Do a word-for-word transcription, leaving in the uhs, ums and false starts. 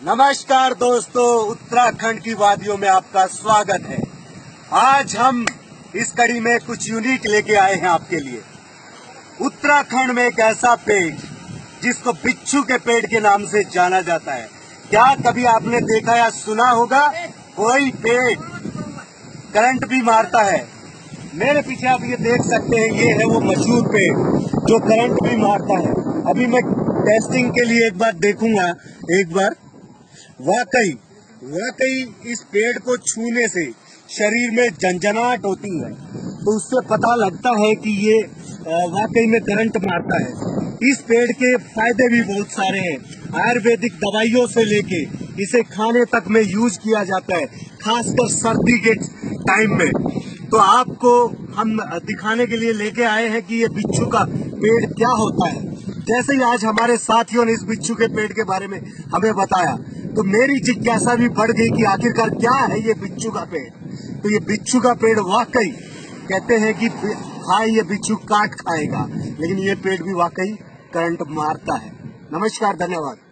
नमस्कार दोस्तों, उत्तराखंड की वादियों में आपका स्वागत है। आज हम इस कड़ी में कुछ यूनिक लेके आए हैं आपके लिए। उत्तराखंड में एक ऐसा पेड़ जिसको बिच्छू के पेड़ के नाम से जाना जाता है। क्या कभी आपने देखा या सुना होगा कोई पेड़ करंट भी मारता है? मेरे पीछे आप ये देख सकते हैं, ये है वो मशहूर पेड़ जो करंट भी मारता है। अभी मैं टेस्टिंग के लिए एक बार देखूंगा। एक बार वाकई वाकई इस पेड़ को छूने से शरीर में झंझनाहट होती है, तो उससे पता लगता है कि ये वाकई में करंट मारता है। इस पेड़ के फायदे भी बहुत सारे हैं। आयुर्वेदिक दवाइयों से लेके इसे खाने तक में यूज किया जाता है, खासकर सर्दी के टाइम में। तो आपको हम दिखाने के लिए लेके आए हैं कि ये बिच्छू का पेड़ क्या होता है। जैसे ही आज हमारे साथियों ने इस बिच्छू के पेड़ के बारे में हमें बताया, तो मेरी जिज्ञासा भी बढ़ गई कि आखिरकार क्या है ये बिच्छू का पेड़। तो ये बिच्छू का पेड़ वाकई कहते हैं कि हाँ, ये बिच्छू काट खाएगा, लेकिन ये पेड़ भी वाकई करंट मारता है। नमस्कार, धन्यवाद।